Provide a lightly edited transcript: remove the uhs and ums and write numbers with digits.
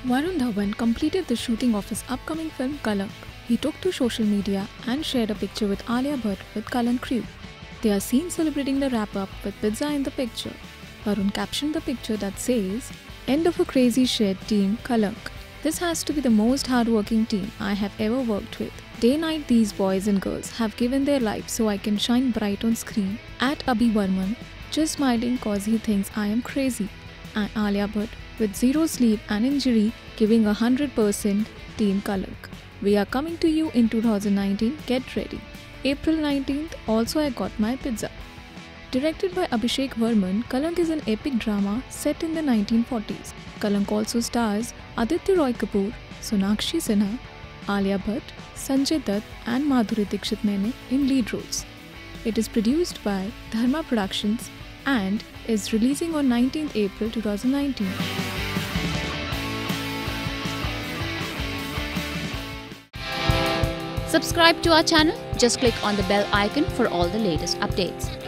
Varun completed the shooting of his upcoming film Kalank. He took to social media and shared a picture with Alia Bhatt with Kalank crew. They are seen celebrating the wrap-up with pizza in the picture. Varun captioned the picture that says, "End of a crazy shit, team Kalank. This has to be the most hard-working team I have ever worked with. Day-night these boys and girls have given their life so I can shine bright on screen. At Abhi Varman, just smiling cause he thinks I am crazy." And Alia Bhatt with zero sleep and injury giving 100% Team Kalank. We are coming to you in 2019, get ready. April 19th, also I got my pizza. Directed by Abhishek Varman, Kalank is an epic drama set in the 1940s. Kalank also stars Aditya Roy Kapoor, Sonakshi Sinha, Alia Bhatt, Sanjay Dutt and Madhuri Dixit Mene in lead roles. It is produced by Dharma Productions and is releasing on 19th April 2019. Subscribe to our channel. Just click on the bell icon for all the latest updates.